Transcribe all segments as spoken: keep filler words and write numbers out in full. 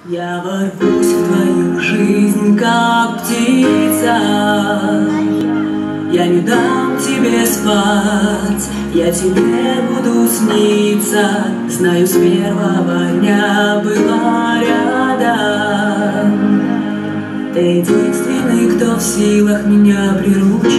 Я ворвусь в твою жизнь, как птица. Я не дам тебе спать, я тебе буду сниться. Знаю, с первого дня была рядом. Ты единственный, кто в силах меня приручить.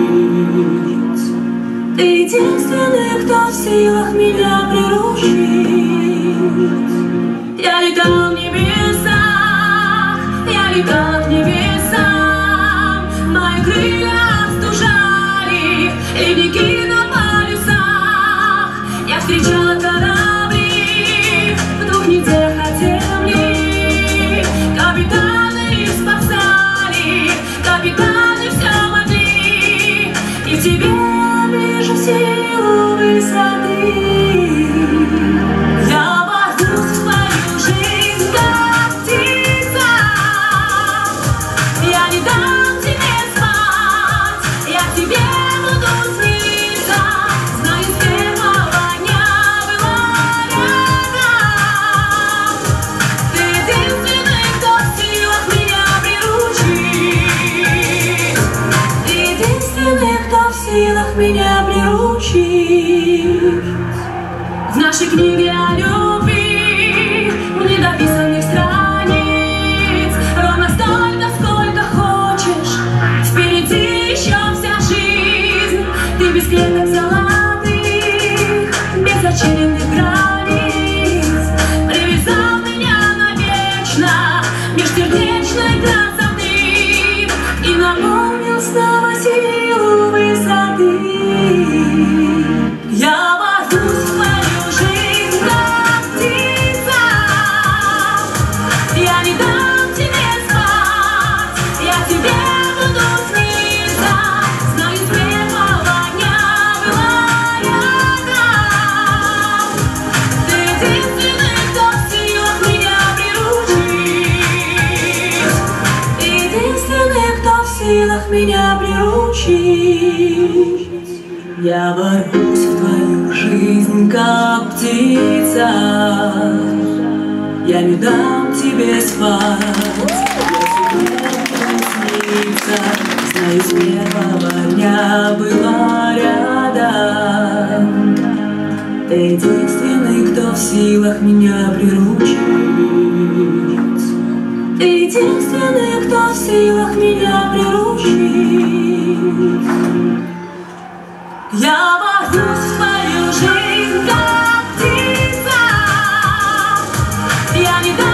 Ты единственный, кто в силах меня приручить. Я летал в небесах, я летал в небесах. Мои крылья стужали, ледники на полюсах. Я встречала корабли в двух неделях от земли. Капитаны спасали, капитаны все могли. И в тебе вижу силу высоты. Меня приручить. В нашей книге о любви недописанных страниц ровно столько, сколько хочешь. Впереди еще вся жизнь. Ты без клеток золотых, без очеренных границ. Привязал меня навечно межсердечной красоты и наполнил снова силу высоты. Я ворвусь в твою жизнь, как птица. Я не дам тебе спать, я тебе буду сниться. Знаю, с первого дня была рядом. Ты единственный, кто в силах меня приручить. Ты единственный, кто в силах меня приручить. Я ворвусь в твою жизнь, как птица. Я не дам тебе спать, я тебе буду сниться. Знаю, с первого дня была рядом. Ты единственный, кто в силах меня приручить. Ты единственный, кто в силах меня приручить. Я ворвусь в твою жизнь, как птица. Я не